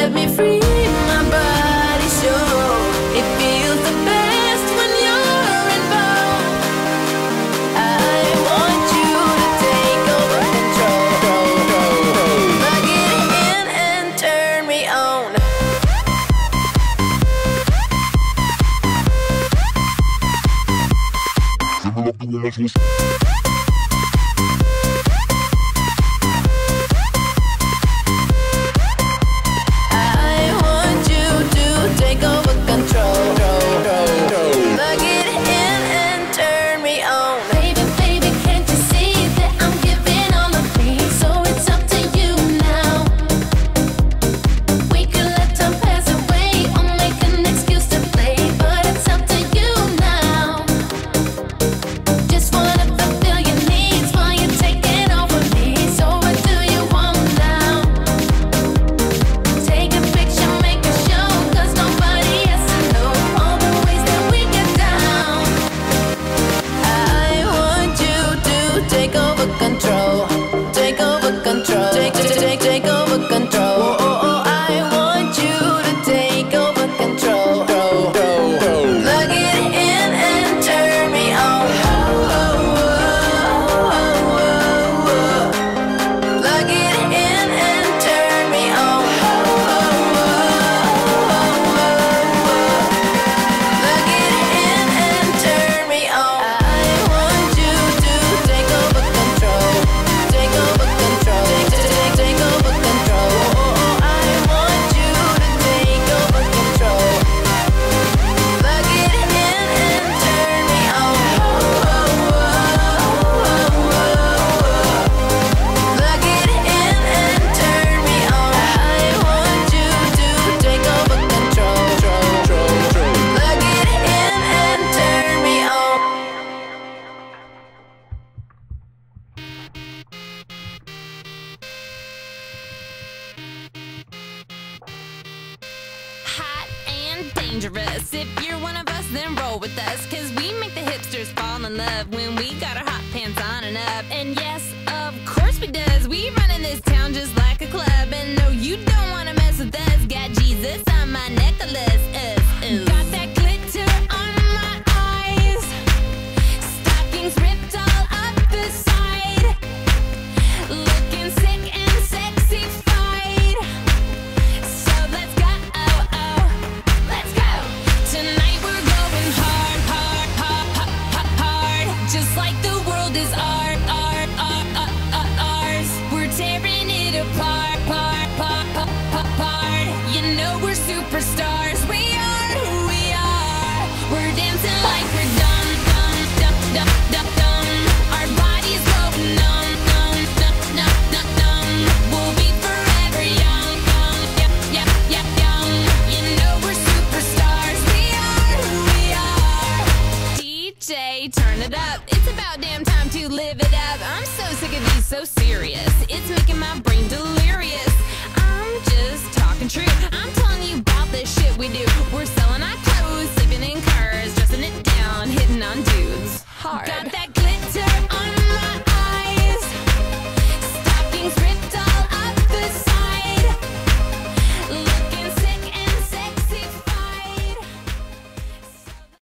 set me free. My body sure it feels the best when you're involved. I want you to take over control. Plug it in and turn me on. Take over control. Take over control. Take over control. Oh, I want you to take over control. Plug it in and turn me on. Plug it in and turn me on. Plug it in and turn me on. I want you to take over control. Take over control. Take over control. Oh, I want you to take over control. Plug it in and turn me on. Plug it in and turn me on. I want you to take over control. Plug it in and turn me on. Hot and dangerous. If you're one of us, then roll with us, 'cause we make the hipsters fall in love when we got our hot pants on and up. And yes, of course we does. We run in this town just like a club. And no, you don't wanna mess with us. Got Jesus on my necklace. Got that glitter on my eyes. Stockings ripped all up the side. Looking sick and sexy-fied. So let's go, let's go. Tonight we're going hard, hard, hard, hard, hard. Just like the world is ours. We're tearing it apart, part. You know we're superstars. We are who we are. We're dancing like we're dumb. Our bodies go numb. We'll be forever young. Young. You know we're superstars. We are who we are. DJ, turn it up. It's about damn time to live it up. I'm so sick of these so serious. It's making my brain delirious. I'm just talking true. I'm telling you